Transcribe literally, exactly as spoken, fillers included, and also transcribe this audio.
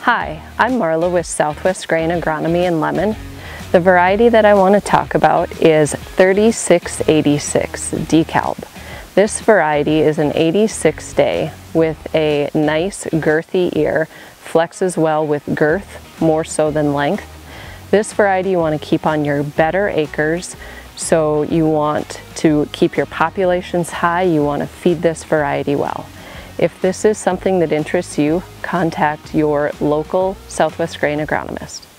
Hi, I'm Marla with Southwest Grain Agronomy in Lemon. The variety that I want to talk about is thirty-six eighty-six Dekalb. This variety is an eighty-six day with a nice girthy ear, flexes well with girth more so than length. This variety you want to keep on your better acres, so you want to keep your populations high, you want to feed this variety well. If this is something that interests you, contact your local Southwest Grain Agronomist.